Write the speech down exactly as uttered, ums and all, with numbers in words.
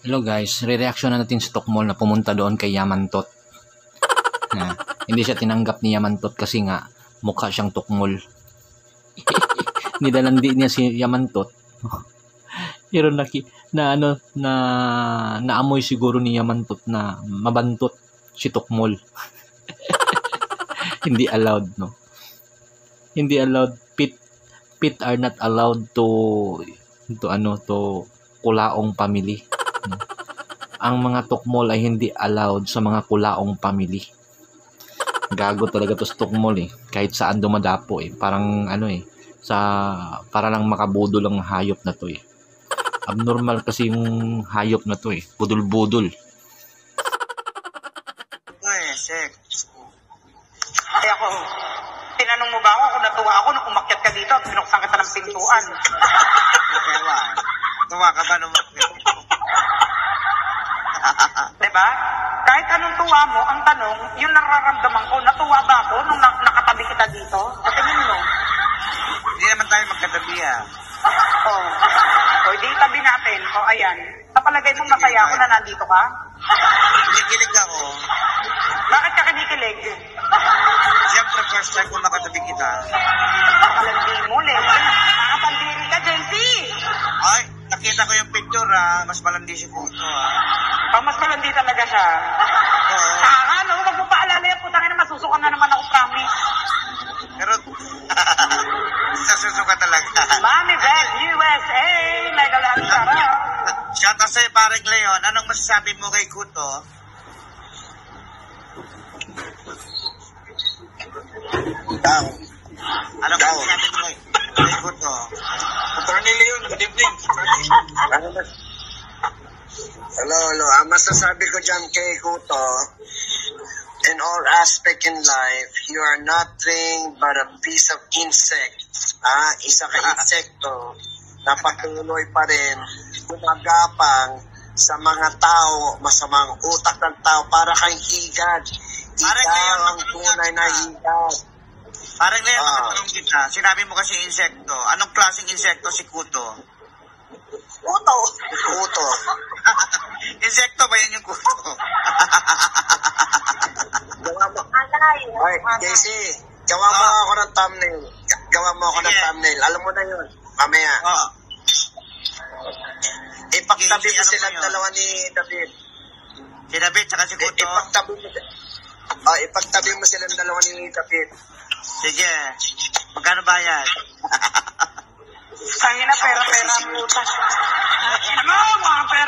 Hello guys, re-reaction na natin si Tokmol na pumunta doon kay Yamantot. Na, hindi siya tinanggap ni Yamantot kasi nga mukha siyang Tokmol. Nidalandi niya si Yamantot. Pero naki na ano na naamoy siguro ni Yamantot na mabantot si Tokmol. Hindi allowed, no. Hindi allowed. Pit pit are not allowed to to ano to kulaong family. Ang mga Tokmol ay hindi allowed sa mga kulaong family. Gago talaga to sa Tokmol eh. Kahit saan dumadapo eh. Parang ano eh. Sa, para lang makabudo lang hayop na to eh. Abnormal kasi yung hayop na to eh. Budol-budol. Ay, sek. Ay ako, tinanong mo ba ako kung natuwa ako nung umakyat ka dito at binuksan kita ng pintuan? Ewa. Tuwa ka ba nung... Diba? Kahit anong tuwa mo, ang tanong, yung nararamdaman ko, natuwa ba ako nung nak nakatabi kita dito? At tingin mo? Hindi naman tayo magkatabi ah. Oh. O, di tabi natin. O, ayan. Kapalagay mong masaya ako na nandito ka? Kinikilig ako. Bakit ka kinikilig? Siyempre, first time ko makatabi kita. Nakalandi mo, Leslie. Nakapandiri ka, J C. Ay, nakita ko yung picture ah. Mas malandi si Kuto ah. Pag mas malandi talaga siya. Oo. Saka, no? Huwag mo paalala yan. Putangin na masusukan na naman ako, promise. Pero, nasusuka talaga. Mami Beth, U S A. Mega lang sarap. Shout out sa'yo, parang Leon. Anong masasabi mo kay Kuto? Daw. Anong masasabi mo kay, kay Kuto? Attorney Leon, good evening. Hello, hello. Ang masasabi ko dyan kay Kuto, in all aspect in life, you are nothing but a piece of insect. Ah, isa ka insekto na patuloy pa rin gumagapang sa mga tao, masamang utak ng tao para kang higad. Parang Ikaw Leon, ang tunay na higad. Parang Leon, Ah. makatanong kita. Sinabi mo kasi insekto. Anong klaseng insekto si Kuto? Kuto. Kuto. Insekto ba yun yung Kuto? Gawa mo. Ay, Casey, gawa mo Ah. ako ng thumbnail. Gawa mo ako ng Sige. thumbnail. Alam mo na yun. Mamaya. Oo. Ipagtabi Casey, mo ano silang mo yun? dalawa ni David. Si David, tsaka si I- Kuto. Ipagtabi mo Oh, ipagtabi mo silang dalawa ni David. Sige. Magkano bayad? Tangina, pera-pera ang putas. Ano mo, mga pera